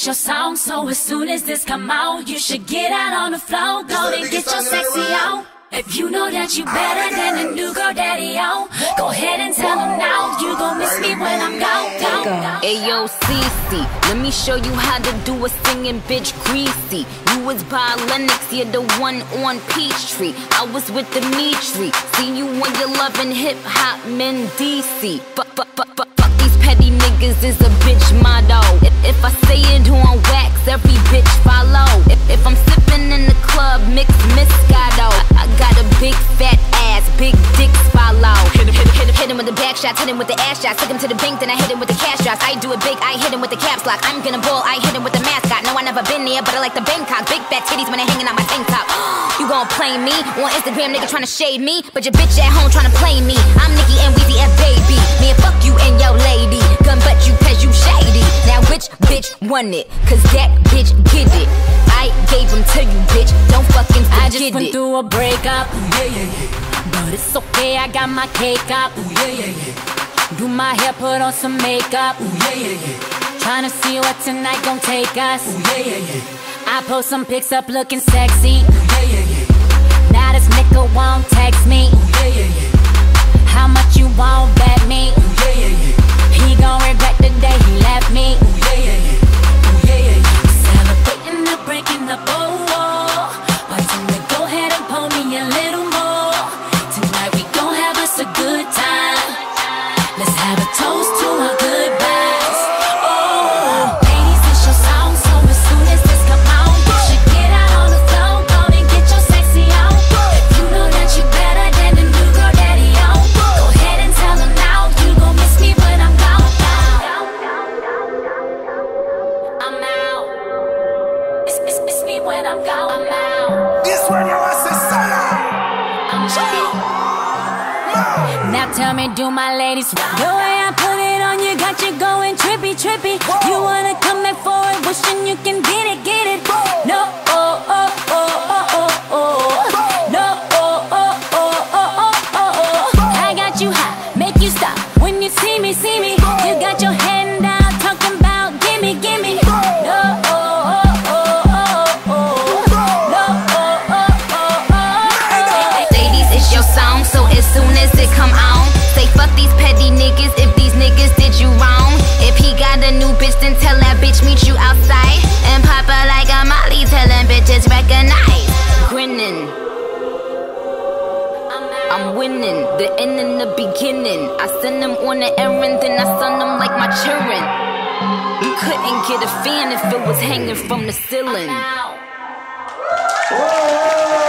is your song, so as soon as this come out, you should get out on the floor, go and get your sexy on. If you know that you better than a new girl daddy on, go ahead and tell him now, you gon' miss me when I'm gone. Ayo, Cece, let me show you how to do a singing bitch greasy. You was by Lennox, you're the one on Peachtree. I was with Dimitri, see you when you're loving hip-hop men DC. Fuck these petty niggas is a bitch motto. If I say it on wax, every bitch follow. If I'm sipping in the club, mix Moscato. I got a big fat ass, big dicks follow. Hit him with the back shots, hit him with the ass shots. Took him to the bank, then I hit him with the cash drops. I do it big, I hit him with the caps lock. I'm gonna ball, I hit him with the mascot. No, I never been there, but I like the Bangkok. Big fat titties when they hanging out my tank top. You gon' play me on Instagram, nigga tryna shade me, but your bitch at home tryna play me. I'm Nicki and Weezy F baby. Me and fuck you and your lady. Gun butt you cause you shady. Now which bitch won it? Cause that bitch get it. I gave him to you, bitch. Don't fucking forget it. I just went through a breakup. Ooh, yeah. But it's okay, I got my cake up. Ooh, yeah. Do my hair, put on some makeup. Ooh, yeah. Tryna see what tonight gon' take us. Ooh, yeah. I post some pics up looking sexy. Ooh, yeah. Now this nigga won't text me. Ooh, yeah. How much you won't bet me? Ooh, yeah. He gon' regret the day he left me. Ooh, yeah. Celebrating the breaking up, oh. Why don't we go ahead and pull me a little more? Tonight we gon' have us a good time. Let's have a toast to our goodbyes. Oh, ladies, it's your song, so as soon as this come out, you should get out on the floor, go and get your sexy on. If you know that you better than the new girl daddy on, go ahead and tell him now, you gon' miss me when I'm gone. I'm out. Miss me when I'm gone. I'm out. This one you want to say I'm out. Now tell me, do my ladies the way I put it on you got you going trippy. Whoa. You wanna come back forward, wishing you can get it. No, no, I got you hot, make you stop when you see me. You got your hand out, talking about gimme. No, Ladies, it's your song, so as soon as it come on, say fuck these petty niggas if these niggas did you wrong. If he got a new bitch, then tell that bitch meet you outside. And pop her like a Molly, telling bitches recognize. Grinning, I'm winning, the end and the beginning. I send them on the errand, then I son them like my children. You couldn't get a fan if it was hanging from the ceiling. I'm out. Whoa.